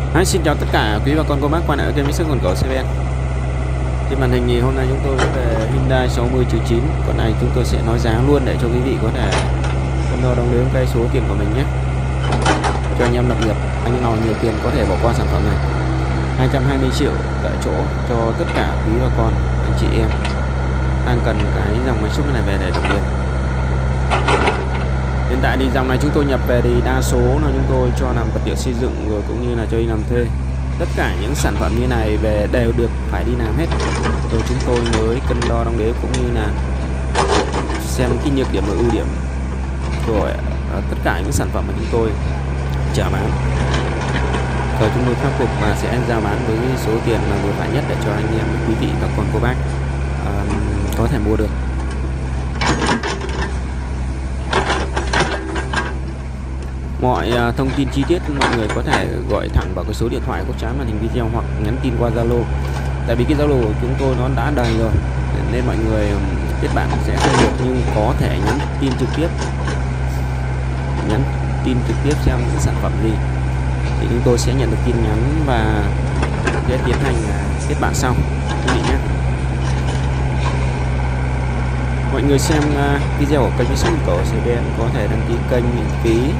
Xin chào tất cả quý bà con cô bác quay lại kênh Mr. Con Cẩu CVN. Trên màn hình thì hôm nay chúng tôi về Hyundai 60-9. Còn này chúng tôi sẽ nói giá luôn để cho quý vị có thể cân đo đong đếm cái số tiền của mình nhé. Cho anh em lập nghiệp, anh nào nhiều tiền có thể bỏ qua sản phẩm này. 220 triệu tại chỗ cho tất cả quý bà con, anh chị em đang cần cái dòng máy xúc này về để lập nghiệp. Hiện tại thì dòng này chúng tôi nhập về thì đa số là chúng tôi cho làm vật liệu xây dựng rồi cũng như là cho đi làm thuê. Tất cả những sản phẩm như này về đều được phải đi làm hết. Rồi chúng tôi mới cân đo đong đếm cũng như là xem cái nhược điểm và ưu điểm của tất cả những sản phẩm mà chúng tôi chào bán. Rồi chúng tôi khắc phục và sẽ giao bán với số tiền là vừa phải nhất để cho anh em quý vị và con cô bác có thể mua được. Mọi thông tin chi tiết mọi người có thể gọi thẳng vào cái số điện thoại góc trái màn hình video hoặc nhắn tin qua Zalo. Tại vì cái Zalo của chúng tôi nó đã đầy rồi nên mọi người kết bạn sẽ không được, nhưng có thể nhắn tin trực tiếp xem những sản phẩm gì thì chúng tôi sẽ nhận được tin nhắn và sẽ tiến hành kết bạn sau quý vị nhé. Mọi người xem video của kênh Mr. Con Cẩu CVN có thể đăng ký kênh miễn phí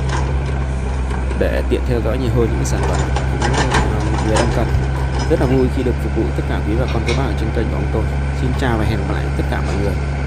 để tiện theo dõi nhiều hơn những sản phẩm người đang cần. Rất là vui khi được phục vụ tất cả quý bà con các bạn ở trên kênh của chúng tôi. Xin chào và hẹn gặp lại tất cả mọi người.